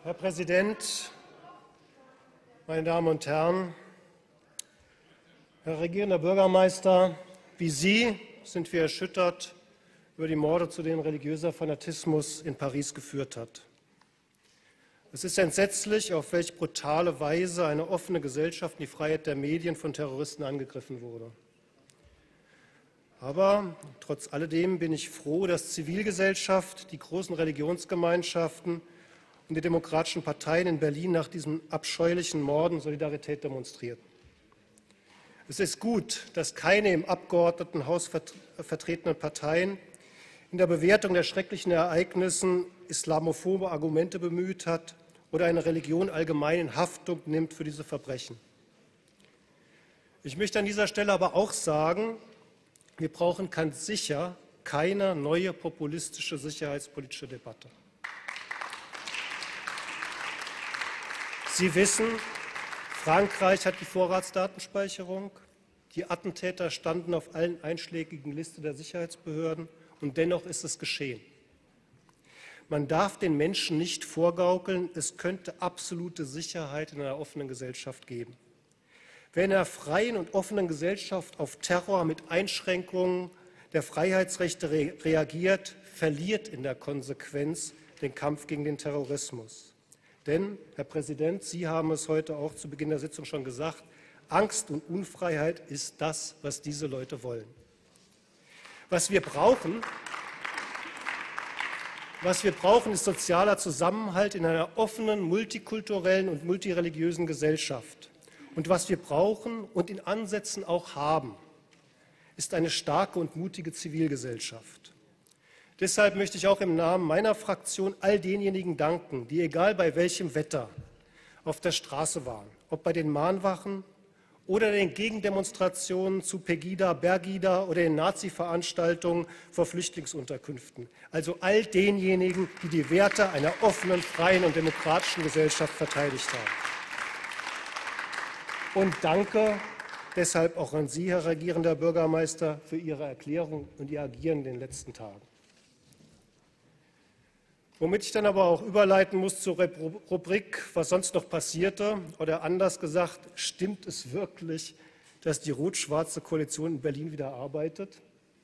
Herr Präsident, meine Damen und Herren! Herr regierender Bürgermeister, wie Sie sind wir erschüttert über die Morde, zu denen religiöser Fanatismus in Paris geführt hat. Es ist entsetzlich, auf welch brutale Weise eine offene Gesellschaft und die Freiheit der Medien von Terroristen angegriffen wurde. Aber trotz alledem bin ich froh, dass Zivilgesellschaft, die großen Religionsgemeinschaften und die demokratischen Parteien in Berlin nach diesen abscheulichen Morden Solidarität demonstrierten. Es ist gut, dass keine im Abgeordnetenhaus vertretenen Parteien in der Bewertung der schrecklichen Ereignisse islamophobe Argumente bemüht hat oder eine Religion allgemein in Haftung nimmt für diese Verbrechen. Ich möchte an dieser Stelle aber auch sagen, wir brauchen ganz sicher keine neue populistische sicherheitspolitische Debatte. Sie wissen, Frankreich hat die Vorratsdatenspeicherung. Die Attentäter standen auf allen einschlägigen Listen der Sicherheitsbehörden, und dennoch ist es geschehen. Man darf den Menschen nicht vorgaukeln, es könnte absolute Sicherheit in einer offenen Gesellschaft geben. Wer in einer freien und offenen Gesellschaft auf Terror mit Einschränkungen der Freiheitsrechte reagiert, verliert in der Konsequenz den Kampf gegen den Terrorismus. Denn, Herr Präsident, Sie haben es heute auch zu Beginn der Sitzung schon gesagt, Angst und Unfreiheit ist das, was diese Leute wollen. Was wir brauchen, ist sozialer Zusammenhalt in einer offenen, multikulturellen und multireligiösen Gesellschaft. Und was wir brauchen und in Ansätzen auch haben, ist eine starke und mutige Zivilgesellschaft. Deshalb möchte ich auch im Namen meiner Fraktion all denjenigen danken, die, egal bei welchem Wetter, auf der Straße waren, ob bei den Mahnwachen oder den Gegendemonstrationen zu Pegida, Bergida oder den Nazi-Veranstaltungen vor Flüchtlingsunterkünften. Also all denjenigen, die die Werte einer offenen, freien und demokratischen Gesellschaft verteidigt haben. Und danke deshalb auch an Sie, Herr regierender Bürgermeister, für Ihre Erklärung und Ihr Agieren in den letzten Tagen. Womit ich dann aber auch überleiten muss zur Rubrik, was sonst noch passierte, oder anders gesagt, stimmt es wirklich, dass die rot-schwarze Koalition in Berlin wieder arbeitet?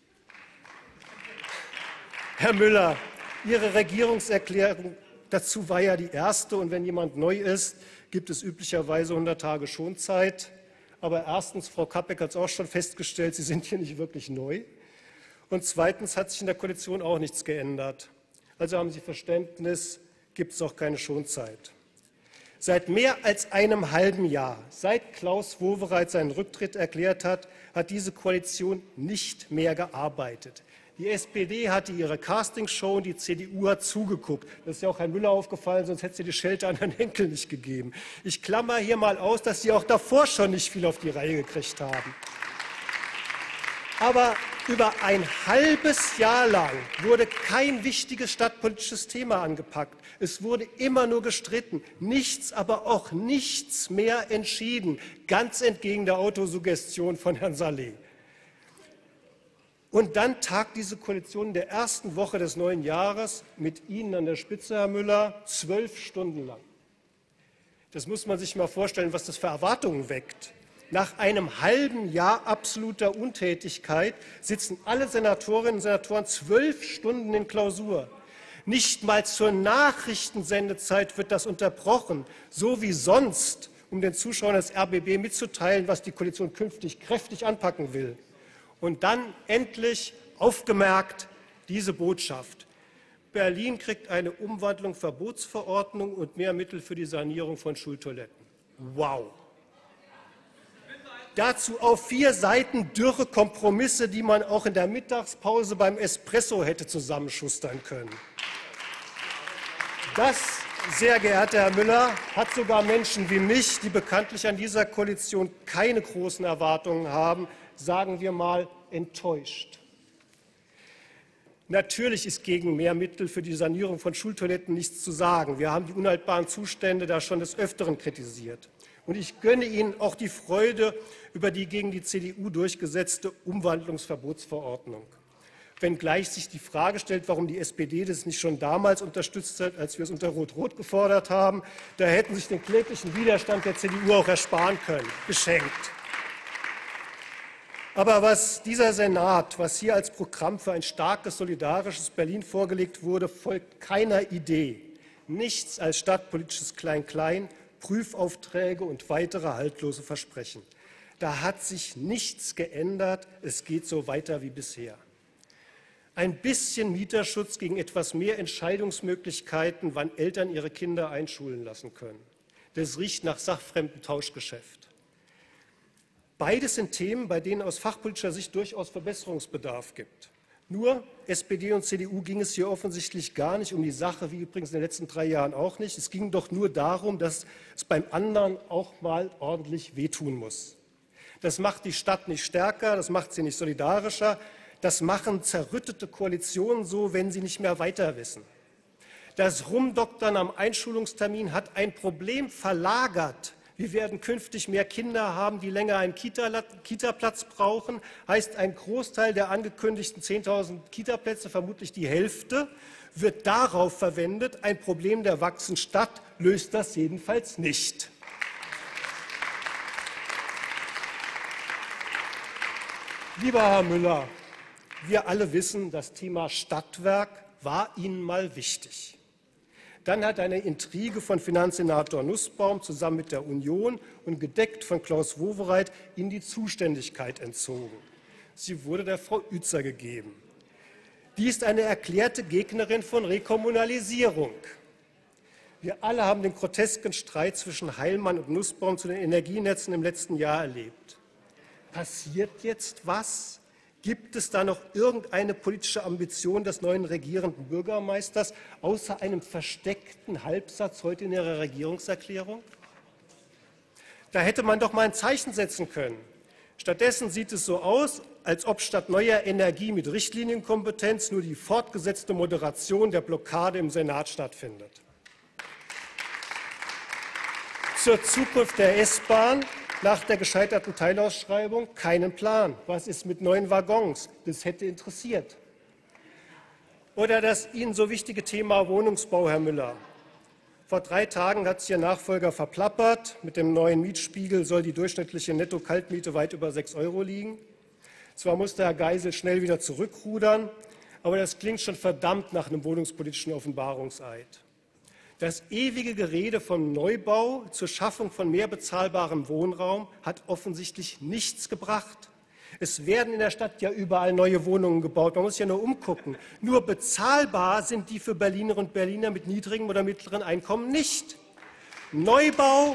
Herr Müller, Ihre Regierungserklärung dazu war ja die erste, und wenn jemand neu ist, gibt es üblicherweise 100 Tage Schonzeit. Aber erstens, Frau Kappeck hat es auch schon festgestellt, Sie sind hier nicht wirklich neu. Und zweitens hat sich in der Koalition auch nichts geändert. Also haben Sie Verständnis, gibt es auch keine Schonzeit. Seit mehr als einem halben Jahr, seit Klaus Wowereit seinen Rücktritt erklärt hat, hat diese Koalition nicht mehr gearbeitet. Die SPD hatte ihre Castingshow und die CDU hat zugeguckt. Das ist ja auch Herrn Müller aufgefallen, sonst hätte es die Schelte an Herrn Henkel nicht gegeben. Ich klammer hier mal aus, dass Sie auch davor schon nicht viel auf die Reihe gekriegt haben. Aber über ein halbes Jahr lang wurde kein wichtiges stadtpolitisches Thema angepackt. Es wurde immer nur gestritten, nichts, aber auch nichts mehr entschieden, ganz entgegen der Autosuggestion von Herrn Saleh. Und dann tagt diese Koalition in der ersten Woche des neuen Jahres mit Ihnen an der Spitze, Herr Müller, 12 Stunden lang. Das muss man sich mal vorstellen, was das für Erwartungen weckt. Nach einem halben Jahr absoluter Untätigkeit sitzen alle Senatorinnen und Senatoren 12 Stunden in Klausur. Nicht mal zur Nachrichtensendezeit wird das unterbrochen, so wie sonst, um den Zuschauern des RBB mitzuteilen, was die Koalition künftig kräftig anpacken will. Und dann endlich aufgemerkt diese Botschaft. Berlin kriegt eine Umwandlung Verbotsverordnung und mehr Mittel für die Sanierung von Schultoiletten. Wow! Dazu auf 4 Seiten dürre Kompromisse, die man auch in der Mittagspause beim Espresso hätte zusammenschustern können. Das, sehr geehrter Herr Müller, hat sogar Menschen wie mich, die bekanntlich an dieser Koalition keine großen Erwartungen haben, sagen wir mal, enttäuscht. Natürlich ist gegen mehr Mittel für die Sanierung von Schultoiletten nichts zu sagen. Wir haben die unhaltbaren Zustände da schon des Öfteren kritisiert. Und ich gönne Ihnen auch die Freude über die gegen die CDU durchgesetzte Umwandlungsverbotsverordnung. wenngleich sich die Frage stellt, warum die SPD das nicht schon damals unterstützt hat, als wir es unter Rot-Rot gefordert haben. Da hätten sich den kläglichen Widerstand der CDU auch ersparen können. Geschenkt. Aber was dieser Senat, was hier als Programm für ein starkes, solidarisches Berlin vorgelegt wurde, folgt keiner Idee. Nichts als stadtpolitisches Klein-Klein, Prüfaufträge und weitere haltlose Versprechen. Da hat sich nichts geändert. Es geht so weiter wie bisher. Ein bisschen Mieterschutz gegen etwas mehr Entscheidungsmöglichkeiten, wann Eltern ihre Kinder einschulen lassen können. Das riecht nach sachfremdem Tauschgeschäft. Beides sind Themen, bei denen aus fachpolitischer Sicht durchaus Verbesserungsbedarf gibt. Nur SPD und CDU ging es hier offensichtlich gar nicht um die Sache, wie übrigens in den letzten 3 Jahren auch nicht. Es ging doch nur darum, dass es beim anderen auch mal ordentlich wehtun muss. Das macht die Stadt nicht stärker, das macht sie nicht solidarischer. Das machen zerrüttete Koalitionen so, wenn sie nicht mehr weiter wissen. Das Rumdoktern am Einschulungstermin hat ein Problem verlagert. Wir werden künftig mehr Kinder haben, die länger einen Kita-Platz brauchen. Heißt, ein Großteil der angekündigten 10.000 Kita-Plätze, vermutlich die Hälfte, wird darauf verwendet. Ein Problem der wachsenden Stadt löst das jedenfalls nicht. Lieber Herr Müller, wir alle wissen, das Thema Stadtwerk war Ihnen mal wichtig. Dann hat eine Intrige von Finanzsenator Nussbaum zusammen mit der Union und gedeckt von Klaus Wowereit Ihnen die Zuständigkeit entzogen. Sie wurde der Frau Uetzer gegeben. Die ist eine erklärte Gegnerin von Rekommunalisierung. Wir alle haben den grotesken Streit zwischen Heilmann und Nussbaum zu den Energienetzen im letzten Jahr erlebt. Passiert jetzt was? Gibt es da noch irgendeine politische Ambition des neuen regierenden Bürgermeisters, außer einem versteckten Halbsatz heute in Ihrer Regierungserklärung? Da hätte man doch mal ein Zeichen setzen können. Stattdessen sieht es so aus, als ob statt neuer Energie mit Richtlinienkompetenz nur die fortgesetzte Moderation der Blockade im Senat stattfindet. Zur Zukunft der S-Bahn. Nach der gescheiterten Teilausschreibung keinen Plan. Was ist mit neuen Waggons? Das hätte interessiert. Oder das Ihnen so wichtige Thema Wohnungsbau, Herr Müller. Vor 3 Tagen hat sich Ihr Nachfolger verplappert. Mit dem neuen Mietspiegel soll die durchschnittliche Netto-Kaltmiete weit über 6 € liegen. Zwar musste Herr Geisel schnell wieder zurückrudern, aber das klingt schon verdammt nach einem wohnungspolitischen Offenbarungseid. Das ewige Gerede vom Neubau zur Schaffung von mehr bezahlbarem Wohnraum hat offensichtlich nichts gebracht. Es werden in der Stadt ja überall neue Wohnungen gebaut. Man muss sich ja nur umgucken. Nur bezahlbar sind die für Berlinerinnen und Berliner mit niedrigem oder mittleren Einkommen nicht. Neubau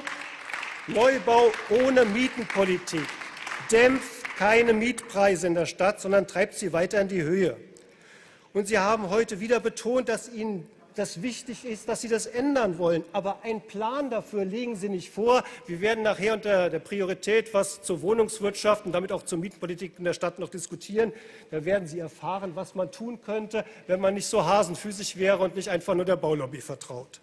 ohne Mietenpolitik dämpft keine Mietpreise in der Stadt, sondern treibt sie weiter in die Höhe. Und Sie haben heute wieder betont, dass Ihnen das wichtig ist, dass Sie das ändern wollen. Aber einen Plan dafür legen Sie nicht vor. Wir werden nachher unter der Priorität was zur Wohnungswirtschaft und damit auch zur Mietpolitik in der Stadt noch diskutieren. Da werden Sie erfahren, was man tun könnte, wenn man nicht so hasenfüßig wäre und nicht einfach nur der Baulobby vertraut.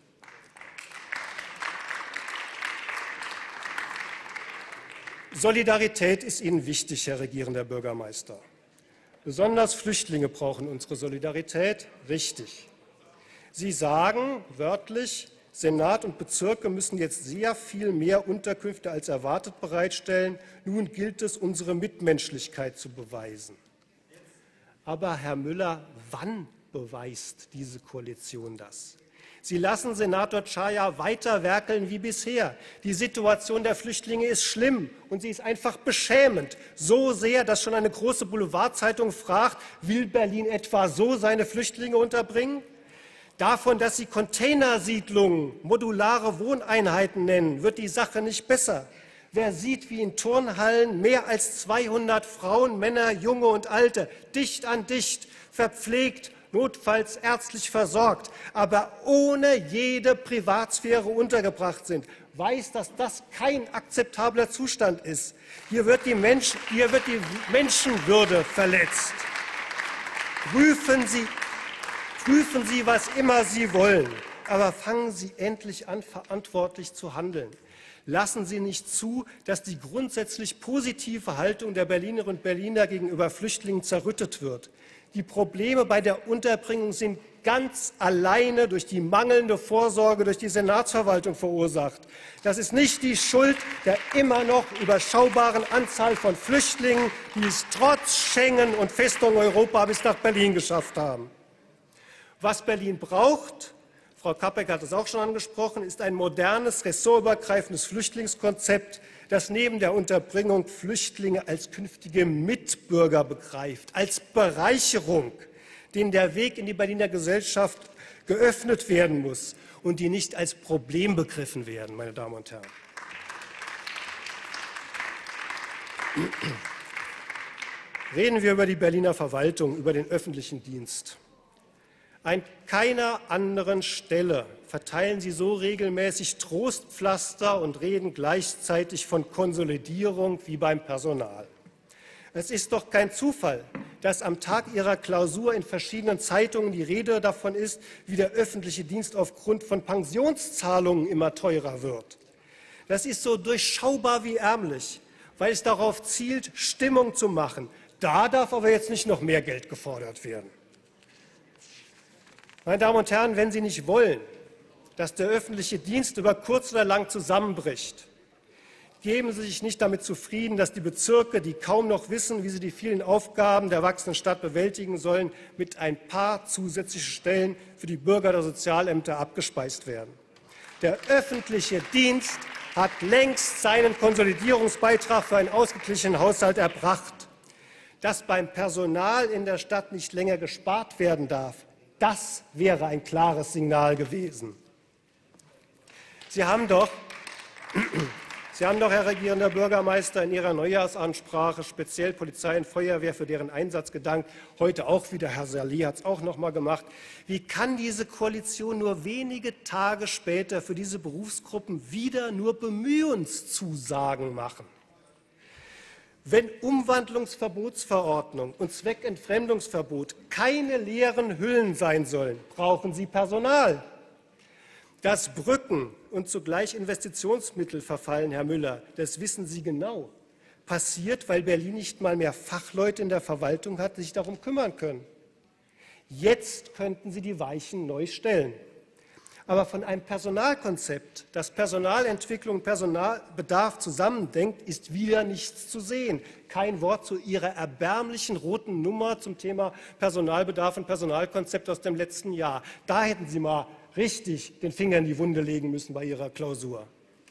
Solidarität ist Ihnen wichtig, Herr regierender Bürgermeister. Besonders Flüchtlinge brauchen unsere Solidarität. Richtig. Sie sagen wörtlich, Senat und Bezirke müssen jetzt sehr viel mehr Unterkünfte als erwartet bereitstellen. Nun gilt es, unsere Mitmenschlichkeit zu beweisen. Aber, Herr Müller, wann beweist diese Koalition das? Sie lassen Senator Czaja weiter werkeln wie bisher. Die Situation der Flüchtlinge ist schlimm und sie ist einfach beschämend. So sehr, dass schon eine große Boulevardzeitung fragt, will Berlin etwa so seine Flüchtlinge unterbringen? Davon, dass Sie Containersiedlungen, modulare Wohneinheiten nennen, wird die Sache nicht besser. Wer sieht, wie in Turnhallen mehr als 200 Frauen, Männer, Junge und Alte dicht an dicht, verpflegt, notfalls ärztlich versorgt, aber ohne jede Privatsphäre untergebracht sind, weiß, dass das kein akzeptabler Zustand ist. Hier wird die Menschenwürde verletzt. Prüfen Sie, was immer Sie wollen, aber fangen Sie endlich an, verantwortlich zu handeln. Lassen Sie nicht zu, dass die grundsätzlich positive Haltung der Berlinerinnen und Berliner gegenüber Flüchtlingen zerrüttet wird. Die Probleme bei der Unterbringung sind ganz alleine durch die mangelnde Vorsorge durch die Senatsverwaltung verursacht. Das ist nicht die Schuld der immer noch überschaubaren Anzahl von Flüchtlingen, die es trotz Schengen und Festung Europa bis nach Berlin geschafft haben. Was Berlin braucht, Frau Kappek hat es auch schon angesprochen, ist ein modernes, ressortübergreifendes Flüchtlingskonzept, das neben der Unterbringung Flüchtlinge als künftige Mitbürger begreift, als Bereicherung, denen der Weg in die Berliner Gesellschaft geöffnet werden muss und die nicht als Problem begriffen werden, meine Damen und Herren. Reden wir über die Berliner Verwaltung, über den öffentlichen Dienst. An keiner anderen Stelle verteilen Sie so regelmäßig Trostpflaster und reden gleichzeitig von Konsolidierung wie beim Personal. Es ist doch kein Zufall, dass am Tag Ihrer Klausur in verschiedenen Zeitungen die Rede davon ist, wie der öffentliche Dienst aufgrund von Pensionszahlungen immer teurer wird. Das ist so durchschaubar wie ärmlich, weil es darauf zielt, Stimmung zu machen. Da darf aber jetzt nicht noch mehr Geld gefordert werden. Meine Damen und Herren, wenn Sie nicht wollen, dass der öffentliche Dienst über kurz oder lang zusammenbricht, geben Sie sich nicht damit zufrieden, dass die Bezirke, die kaum noch wissen, wie sie die vielen Aufgaben der wachsenden Stadt bewältigen sollen, mit ein paar zusätzlichen Stellen für die Bürger der Sozialämter abgespeist werden. Der öffentliche Dienst hat längst seinen Konsolidierungsbeitrag für einen ausgeglichenen Haushalt erbracht. Dass beim Personal in der Stadt nicht länger gespart werden darf, das wäre ein klares Signal gewesen. Sie haben doch, Herr Regierender Bürgermeister, in Ihrer Neujahrsansprache speziell Polizei und Feuerwehr für deren Einsatz gedankt. Heute auch wieder, Herr Saleh hat es auch noch mal gemacht. Wie kann diese Koalition nur wenige Tage später für diese Berufsgruppen wieder nur Bemühungszusagen machen? Wenn Umwandlungsverbotsverordnung und Zweckentfremdungsverbot keine leeren Hüllen sein sollen, brauchen Sie Personal. Dass Brücken und zugleich Investitionsmittel verfallen, Herr Müller, das wissen Sie genau. Passiert, weil Berlin nicht mal mehr Fachleute in der Verwaltung hat, die sich darum kümmern können. Jetzt könnten Sie die Weichen neu stellen. Aber von einem Personalkonzept, das Personalentwicklung und Personalbedarf zusammendenkt, ist wieder nichts zu sehen. Kein Wort zu Ihrer erbärmlichen roten Nummer zum Thema Personalbedarf und Personalkonzept aus dem letzten Jahr. Da hätten Sie mal richtig den Finger in die Wunde legen müssen bei Ihrer Klausur.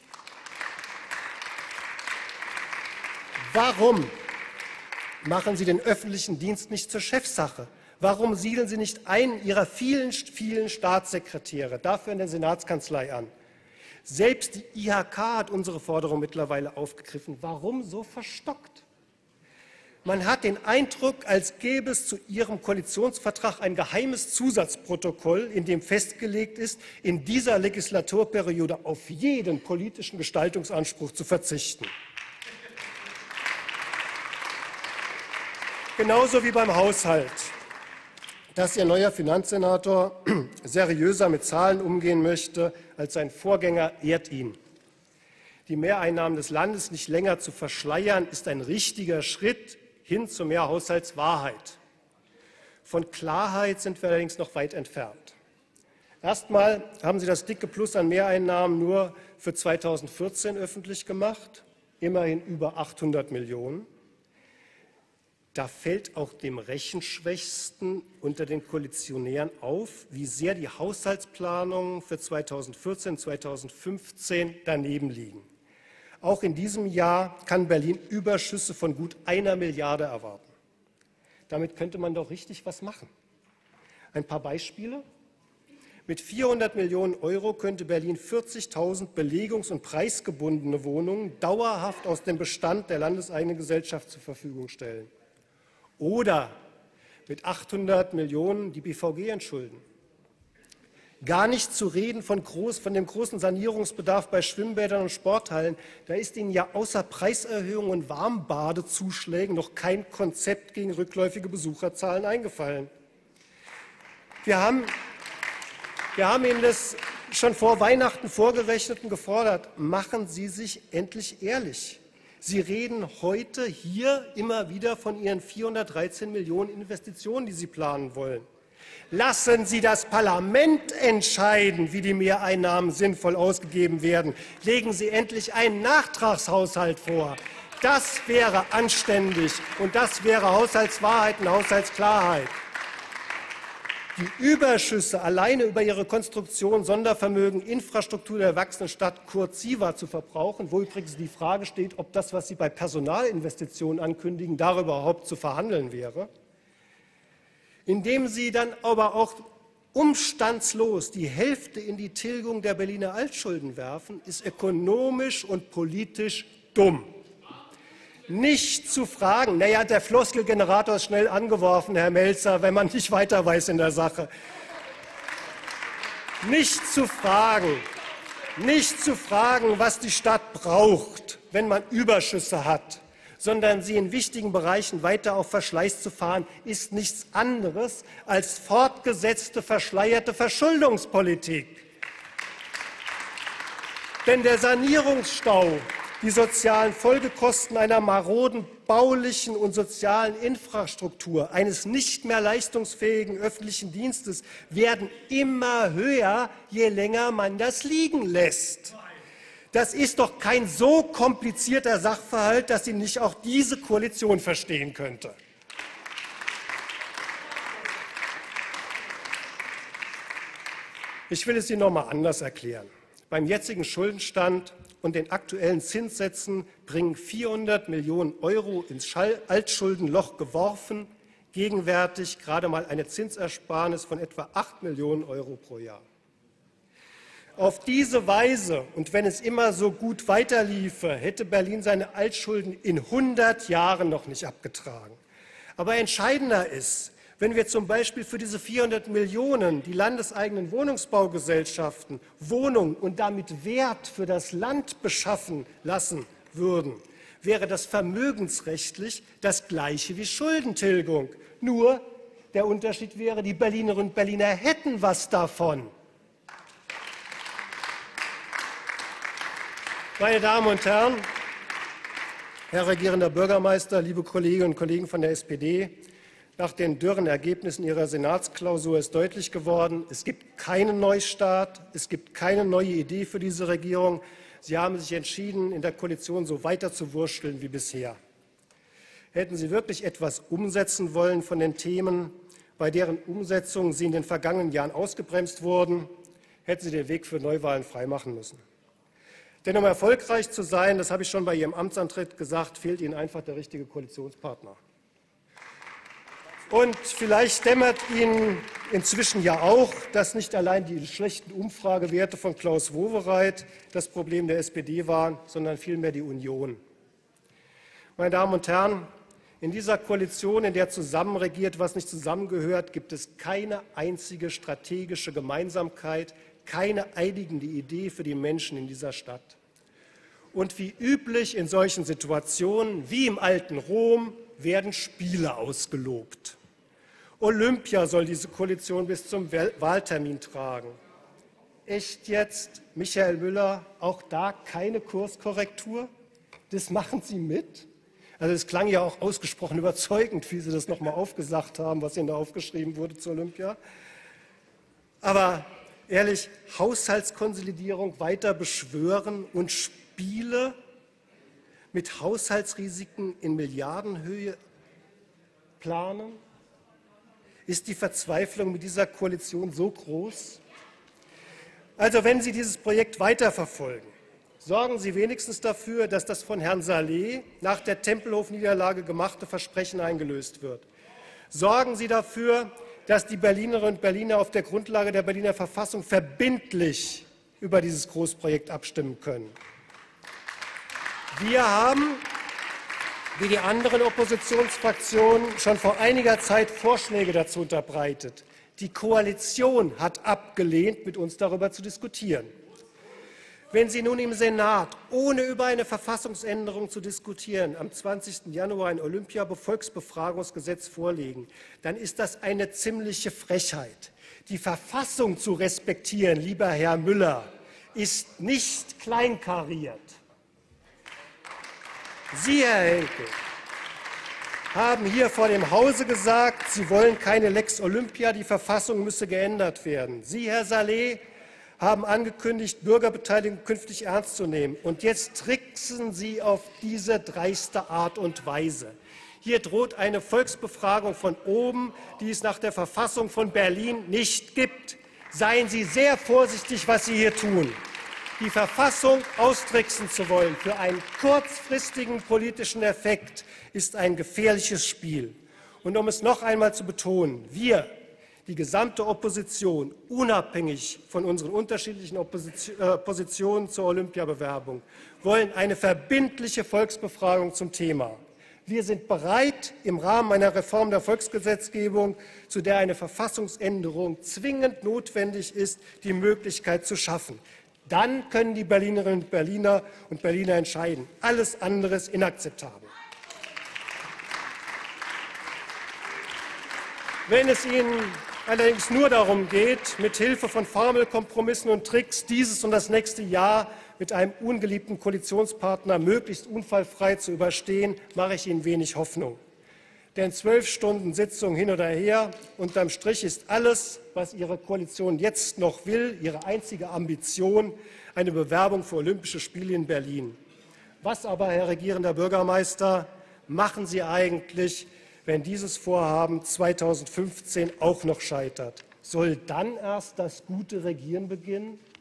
Warum machen Sie den öffentlichen Dienst nicht zur Chefsache? Warum siedeln Sie nicht einen Ihrer vielen Staatssekretäre dafür in der Senatskanzlei an? Selbst die IHK hat unsere Forderung mittlerweile aufgegriffen. Warum so verstockt? Man hat den Eindruck, als gäbe es zu Ihrem Koalitionsvertrag ein geheimes Zusatzprotokoll, in dem festgelegt ist, in dieser Legislaturperiode auf jeden politischen Gestaltungsanspruch zu verzichten. Genauso wie beim Haushalt. Dass Ihr neuer Finanzsenator seriöser mit Zahlen umgehen möchte als sein Vorgänger, ehrt ihn. Die Mehreinnahmen des Landes nicht länger zu verschleiern, ist ein richtiger Schritt hin zu mehr Haushaltswahrheit. Von Klarheit sind wir allerdings noch weit entfernt. Erstmal haben Sie das dicke Plus an Mehreinnahmen nur für 2014 öffentlich gemacht, immerhin über 800 Millionen. Da fällt auch dem Rechenschwächsten unter den Koalitionären auf, wie sehr die Haushaltsplanungen für 2014, 2015 daneben liegen. Auch in diesem Jahr kann Berlin Überschüsse von gut 1 Milliarde erwarten. Damit könnte man doch richtig was machen. Ein paar Beispiele. Mit 400 Millionen € könnte Berlin 40.000 belegungs- und preisgebundene Wohnungen dauerhaft aus dem Bestand der landeseigenen Gesellschaft zur Verfügung stellen. Oder mit 800 Millionen die BVG entschulden. Gar nicht zu reden von dem großen Sanierungsbedarf bei Schwimmbädern und Sporthallen. Da ist Ihnen ja außer Preiserhöhungen und Warmbadezuschlägen noch kein Konzept gegen rückläufige Besucherzahlen eingefallen. Wir haben Ihnen das schon vor Weihnachten vorgerechnet und gefordert. Machen Sie sich endlich ehrlich. Sie reden heute hier immer wieder von Ihren 413 Millionen Investitionen, die Sie planen wollen. Lassen Sie das Parlament entscheiden, wie die Mehreinnahmen sinnvoll ausgegeben werden. Legen Sie endlich einen Nachtragshaushalt vor. Das wäre anständig und das wäre Haushaltswahrheit und Haushaltsklarheit. Die Überschüsse alleine über ihre Konstruktion, Sondervermögen, Infrastruktur der wachsenden Stadt, kurz SIVA, zu verbrauchen, wo übrigens die Frage steht, ob das, was Sie bei Personalinvestitionen ankündigen, darüber überhaupt zu verhandeln wäre, indem Sie dann aber auch umstandslos die Hälfte in die Tilgung der Berliner Altschulden werfen, ist ökonomisch und politisch dumm. Nicht zu fragen, naja, der Floskelgenerator ist schnell angeworfen, Herr Melzer, wenn man nicht weiter weiß in der Sache. Nicht zu fragen, was die Stadt braucht, wenn man Überschüsse hat, sondern sie in wichtigen Bereichen weiter auf Verschleiß zu fahren, ist nichts anderes als fortgesetzte, verschleierte Verschuldungspolitik. Denn der Sanierungsstau, die sozialen Folgekosten einer maroden baulichen und sozialen Infrastruktur, eines nicht mehr leistungsfähigen öffentlichen Dienstes werden immer höher, je länger man das liegen lässt. Das ist doch kein so komplizierter Sachverhalt, dass ihn nicht auch diese Koalition verstehen könnte. Ich will es Ihnen noch mal anders erklären. Beim jetzigen Schuldenstand und den aktuellen Zinssätzen bringen 400 Millionen Euro ins Altschuldenloch geworfen, gegenwärtig gerade mal eine Zinsersparnis von etwa 8 Millionen Euro pro Jahr. Auf diese Weise, und wenn es immer so gut weiterliefe, hätte Berlin seine Altschulden in 100 Jahren noch nicht abgetragen. Aber entscheidender ist, wenn wir zum Beispiel für diese 400 Millionen die landeseigenen Wohnungsbaugesellschaften Wohnungen und damit Wert für das Land beschaffen lassen würden, wäre das vermögensrechtlich das Gleiche wie Schuldentilgung. Nur der Unterschied wäre, die Berlinerinnen und Berliner hätten was davon. Meine Damen und Herren, Herr regierender Bürgermeister, liebe Kolleginnen und Kollegen von der SPD, nach den dürren Ergebnissen Ihrer Senatsklausur ist deutlich geworden, es gibt keinen Neustart, es gibt keine neue Idee für diese Regierung. Sie haben sich entschieden, in der Koalition so weiterzuwurschteln wie bisher. Hätten Sie wirklich etwas umsetzen wollen von den Themen, bei deren Umsetzung Sie in den vergangenen Jahren ausgebremst wurden, hätten Sie den Weg für Neuwahlen freimachen müssen. Denn um erfolgreich zu sein, das habe ich schon bei Ihrem Amtsantritt gesagt, fehlt Ihnen einfach der richtige Koalitionspartner. Und vielleicht dämmert Ihnen inzwischen ja auch, dass nicht allein die schlechten Umfragewerte von Klaus Wowereit das Problem der SPD waren, sondern vielmehr die Union. Meine Damen und Herren, in dieser Koalition, in der zusammen regiert, was nicht zusammengehört, gibt es keine einzige strategische Gemeinsamkeit, keine einigende Idee für die Menschen in dieser Stadt. Und wie üblich in solchen Situationen, wie im alten Rom, werden Spiele ausgelobt. Olympia soll diese Koalition bis zum Wahltermin tragen. Echt jetzt, Michael Müller, auch da keine Kurskorrektur? Das machen Sie mit? Also es klang ja auch ausgesprochen überzeugend, wie Sie das noch mal aufgesagt haben, was Ihnen da aufgeschrieben wurde zu Olympia. Aber ehrlich, Haushaltskonsolidierung weiter beschwören und Spiele mit Haushaltsrisiken in Milliardenhöhe planen? Ist die Verzweiflung mit dieser Koalition so groß? Also wenn Sie dieses Projekt weiterverfolgen, sorgen Sie wenigstens dafür, dass das von Herrn Saleh nach der Tempelhof-Niederlage gemachte Versprechen eingelöst wird. Sorgen Sie dafür, dass die Berlinerinnen und Berliner auf der Grundlage der Berliner Verfassung verbindlich über dieses Großprojekt abstimmen können. Wir haben, wie die anderen Oppositionsfraktionen, schon vor einiger Zeit Vorschläge dazu unterbreitet. Die Koalition hat abgelehnt, mit uns darüber zu diskutieren. Wenn Sie nun im Senat, ohne über eine Verfassungsänderung zu diskutieren, am 20. Januar ein Olympia-Volksbefragungsgesetz vorlegen, dann ist das eine ziemliche Frechheit. Die Verfassung zu respektieren, lieber Herr Müller, ist nicht kleinkariert. Sie, Herr Henkel, haben hier vor dem Hause gesagt, Sie wollen keine Lex Olympia, die Verfassung müsse geändert werden. Sie, Herr Saleh, haben angekündigt, Bürgerbeteiligung künftig ernst zu nehmen. Und jetzt tricksen Sie auf diese dreiste Art und Weise. Hier droht eine Volksbefragung von oben, die es nach der Verfassung von Berlin nicht gibt. Seien Sie sehr vorsichtig, was Sie hier tun. Die Verfassung austricksen zu wollen für einen kurzfristigen politischen Effekt ist ein gefährliches Spiel. Und um es noch einmal zu betonen, wir, die gesamte Opposition, unabhängig von unseren unterschiedlichen Positionen zur Olympiabewerbung, wollen eine verbindliche Volksbefragung zum Thema. Wir sind bereit, im Rahmen einer Reform der Volksgesetzgebung, zu der eine Verfassungsänderung zwingend notwendig ist, die Möglichkeit zu schaffen. Dann können die Berlinerinnen und Berliner entscheiden. Alles andere ist inakzeptabel. Wenn es Ihnen allerdings nur darum geht, mit Hilfe von Formelkompromissen und Tricks dieses und das nächste Jahr mit einem ungeliebten Koalitionspartner möglichst unfallfrei zu überstehen, mache ich Ihnen wenig Hoffnung. Denn 12 Stunden Sitzung hin oder her, unterm Strich ist alles, was Ihre Koalition jetzt noch will, ihre einzige Ambition, eine Bewerbung für Olympische Spiele in Berlin. Was aber, Herr regierender Bürgermeister, machen Sie eigentlich, wenn dieses Vorhaben 2015 auch noch scheitert? Soll dann erst das gute Regieren beginnen?